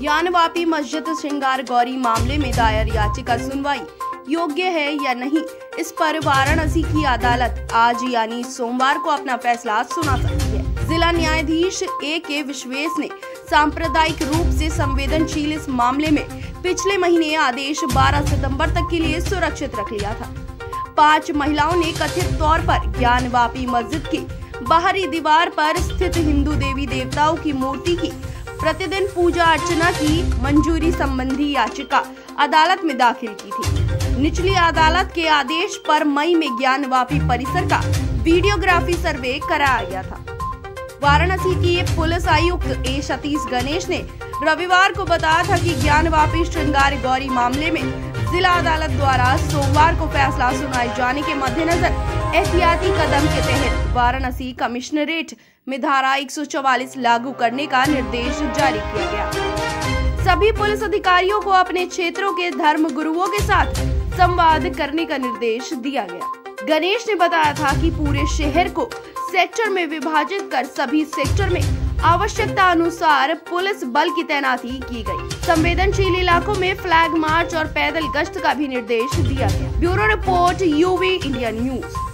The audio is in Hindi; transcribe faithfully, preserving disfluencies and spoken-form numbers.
ज्ञानवापी मस्जिद श्रृंगार गौरी मामले में दायर याचिका सुनवाई योग्य है या नहीं, इस पर वाराणसी की अदालत आज यानी सोमवार को अपना फैसला सुना सकती है। जिला न्यायाधीश ए के विश्वेश ने सांप्रदायिक रूप से संवेदनशील इस मामले में पिछले महीने आदेश बारह सितंबर तक के लिए सुरक्षित रख लिया था। पांच महिलाओं ने कथित तौर पर ज्ञानवापी मस्जिद की बाहरी दीवार पर स्थित हिंदू देवी देवताओं की मूर्ति की प्रतिदिन पूजा अर्चना की मंजूरी संबंधी याचिका अदालत में दाखिल की थी। निचली अदालत के आदेश पर मई में ज्ञानवापी परिसर का वीडियोग्राफी सर्वे कराया गया था। वाराणसी की पुलिस आयुक्त ए सतीश गणेश ने रविवार को बताया था कि ज्ञानवापी श्रृंगार गौरी मामले में जिला अदालत द्वारा सोमवार को फैसला सुनाए जाने के मद्देनजर एहतियाती कदम के तहत वाराणसी कमिश्नरेट में धारा एक सौ चौवालीस लागू करने का निर्देश जारी किया गया। सभी पुलिस अधिकारियों को अपने क्षेत्रों के धर्म गुरुओं के साथ संवाद करने का निर्देश दिया गया। गणेश ने बताया था कि पूरे शहर को सेक्टर में विभाजित कर सभी सेक्टर में आवश्यकता अनुसार पुलिस बल की तैनाती की गई। संवेदनशील इलाकों में फ्लैग मार्च और पैदल गश्त का भी निर्देश दिया गया। Bureau report UV India news.